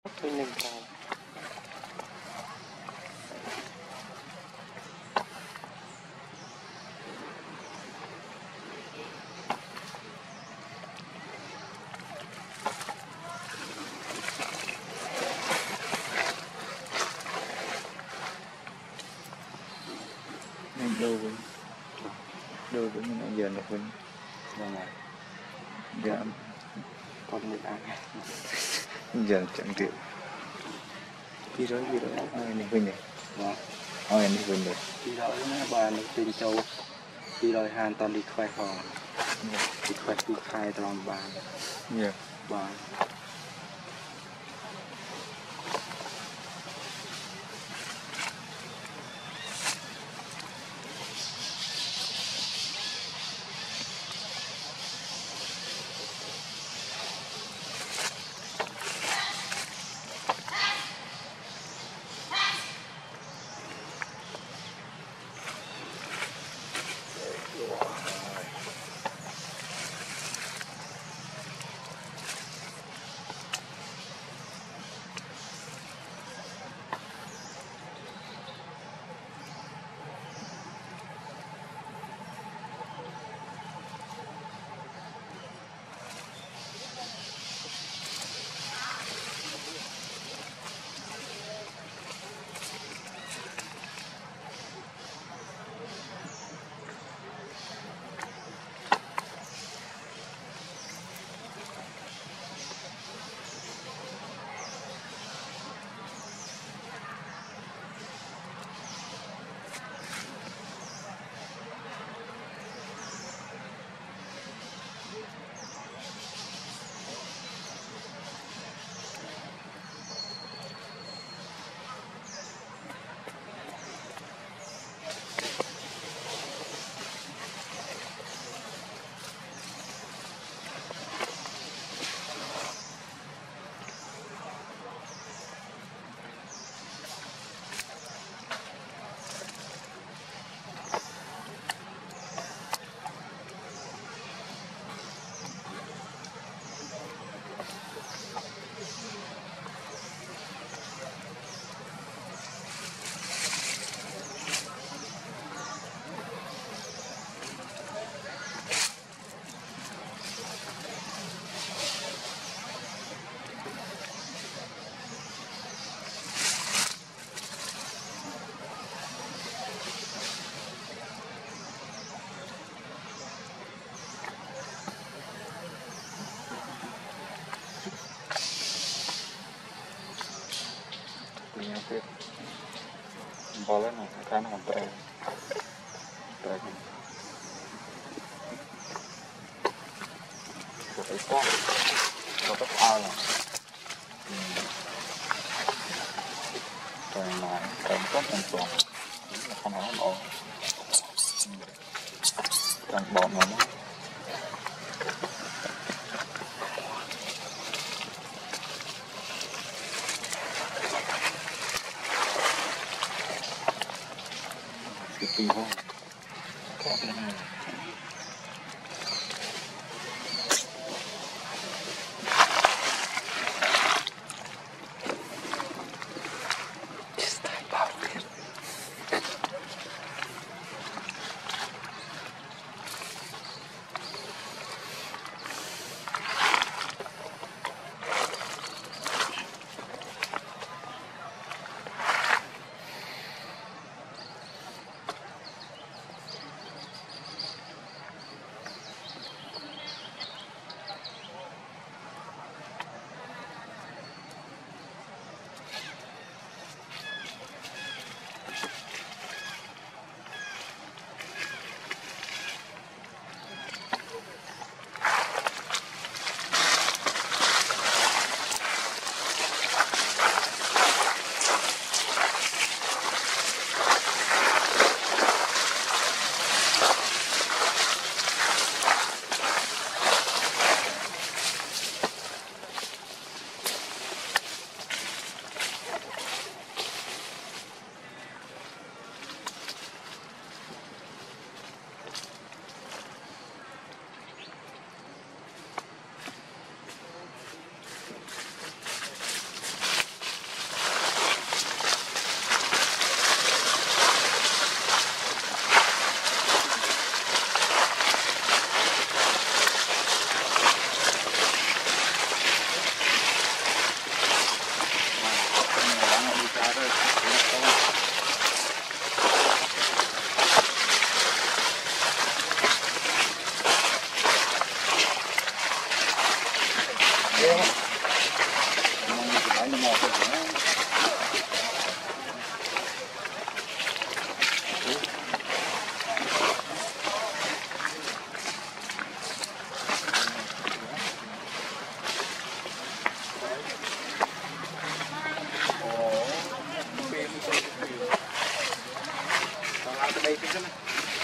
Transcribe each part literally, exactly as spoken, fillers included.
Tôi nên vào nên đâu với đâu với mình giờ là mình vâng ạ. dạ Còn một ăn giờ chẳng chịu đi rồi đi rồi ai này quên này vâng ai này quên này đi rồi nó bà nó tin châu đi rồi hàn toàn đi khoe hòn đi khoe đi khai toàn bà dạ bà punya fit boleh nih kan ngobrol terus kita tetap ala rồi mà cần có thành toàn là không nói ổn cần bọn mà nó cái không có cái này cái nó mò cái nó đây cái này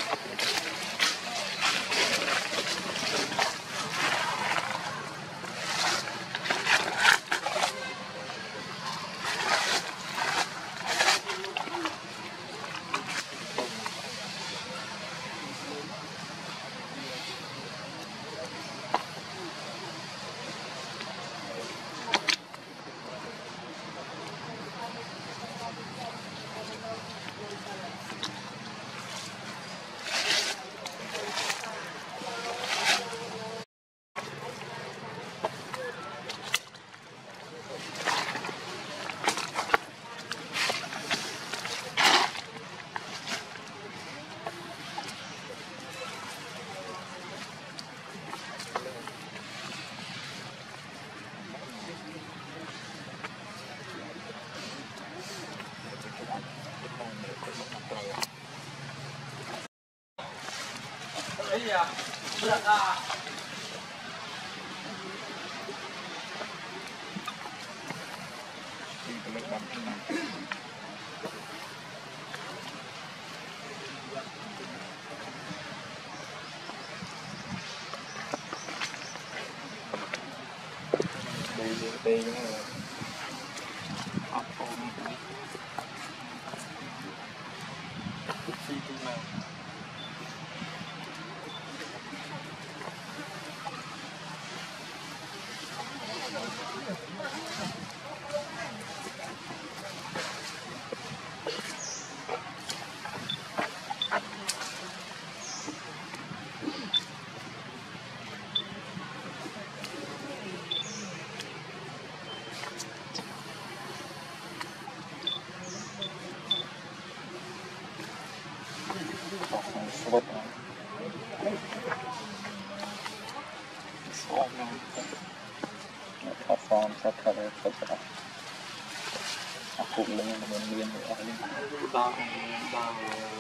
Iya, berat ah. Đây đây nó là ốc ôm phi tu nào What? So, nó form sắp thật là thật là học cũng lên mình miền ở đây ba ba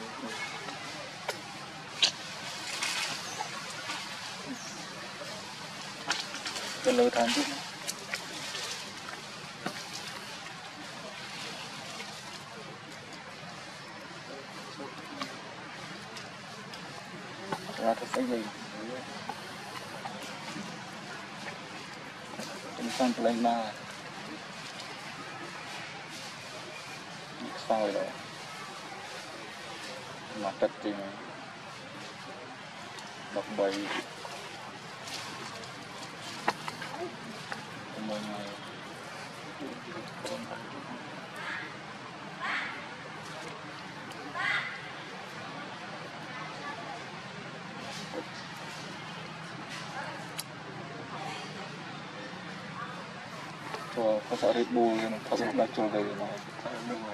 cái lối tháng chứ ra cái gì chúng sang lên mà sao rồi mà tất nhiên đọc bài mỗi ngày cho có sợ Red Bull nó có sợ là cho về nó nước ngoài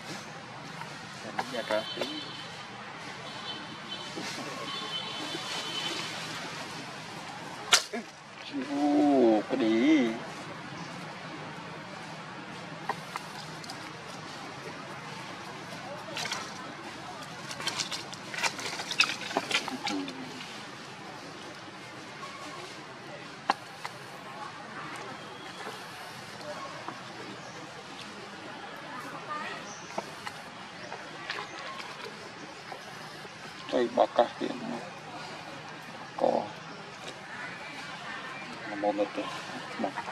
nhà cá tí ô cái đi đây bakar dia có một lần nữa